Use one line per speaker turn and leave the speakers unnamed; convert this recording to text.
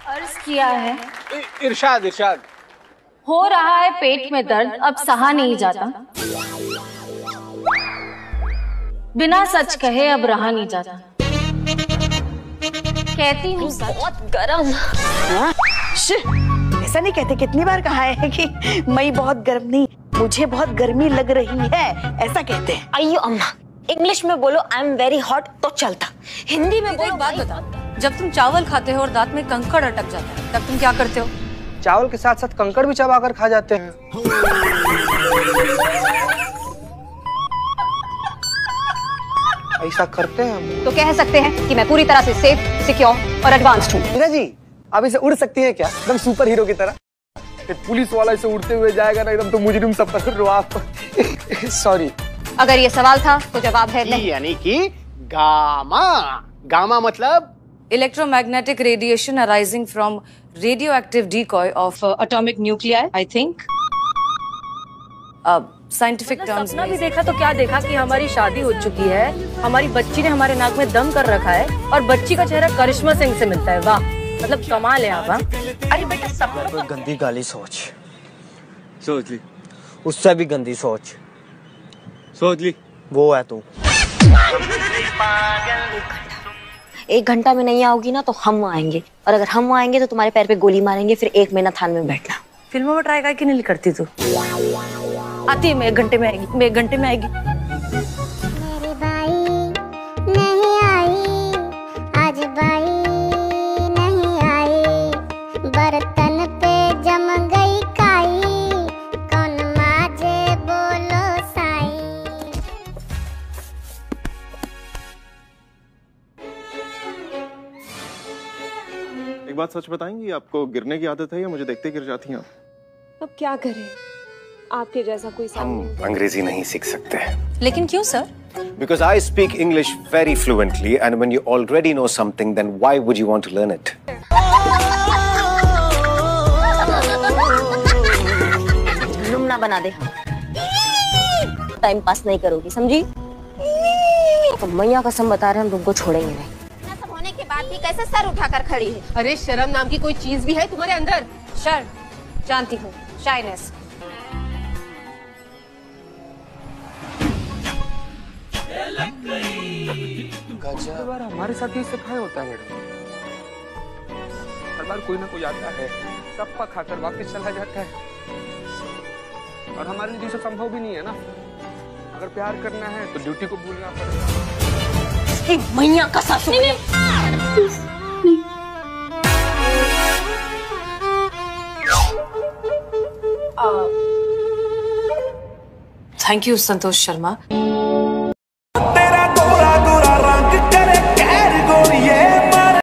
अर्ज किया है।
इरशाद इरशाद।
हो रहा है पेट में दर्द, अब सहा नहीं जाता। बिना सच कहे अब रहा नहीं जाता। कहती हूँ
बहुत गरम।
ऐसा नहीं कहते, कितनी बार कहा है कि मई बहुत गर्म नहीं, मुझे बहुत गर्मी लग रही है, ऐसा कहते हैं।
अयो अम्मा, इंग्लिश में बोलो आई एम वेरी हॉट तो चलता, हिंदी में बोलो।
एक बात बता, जब तुम चावल खाते हो और दांत में कंकड़ अटक जाता है तब तुम क्या करते हो?
चावल के साथ साथ कंकड़ भी चबाकर खा जाते हैं। ऐसा करते हैं हम।
तो कह सकते हैं कि मैं पूरी तरह से सेफ, सिक्योर और एडवांस्ड हूँ।
मीरा जी, आप इसे उड़ सकती हैं क्या, एकदम सुपर हीरो की तरह? पुलिस वाला इसे उड़ते हुए जाएगा ना, एकदम तो मुजरिम सब पकड़ लो आप। सॉरी।
अगर ये सवाल था तो जवाब है नहीं।
यानी कि गामा। गामा मतलब
electromagnetic radiation arising from radioactive decoy of atomic nuclei, I think. Scientific terms
सपना भी देखा तो क्या देखा कि हमारी शादी हो चुकी है, हमारी बच्ची ने हमारे नाक में दम कर रखा है और बच्ची का चेहरा करिश्मा सिंह से मिलता है। वाह, मतलब कमाल है आप।
अरे बेटा सपना
गंदी गाली सोच ली, उससे भी गंदी सोच ली, वो है तू।
1 घंटा में नहीं आओगी ना तो हम आएंगे, और अगर हम आएंगे तो तुम्हारे पैर पे गोली मारेंगे, फिर 1 महीना थाने में बैठना।
फिल्मों में ट्राई करके नहीं करती तू? आती है, मैं 1 घंटे में आएगी, मैं 1 घंटे में आएगी।
मेरी बाई नहीं आई, आज बाई नहीं आई, बर्तन पे जम गई काई, कौन माजे बोलो साई।
एक बात सच बताएंगी, आपको गिरने की आदत है या मुझे देखते गिर जाती हैं आप?
अब क्या करें, आपके जैसा कोई
हम अंग्रेजी नहीं सीख सकते।
लेकिन क्यों sir?
Because I speak English very fluently, and when you already know something, then why would you want to learn it?
Jumman बना दे, टाइम पास नहीं करोगी, समझी? तो मैया कसम बता रहे हम तुमको छोड़ेंगे नहीं।
सब होने के बाद भी कैसे सर उठाकर खड़ी है?
अरे शर्म नाम की कोई चीज भी है तुम्हारे अंदर?
शर्म जानती हूँ, शाइनेस।
हर बार हमारे साथ ही सिखाया होता है मैडम। हर बार कोई ना कोई आता है, टप्पा खाकर वापस चला जाता है, और हमारे लिए दूसरा संभव भी नहीं है ना। अगर प्यार करना है तो ड्यूटी को भूलना पड़ेगा।
मैया का सासू।
Thank you Santosh Sharma.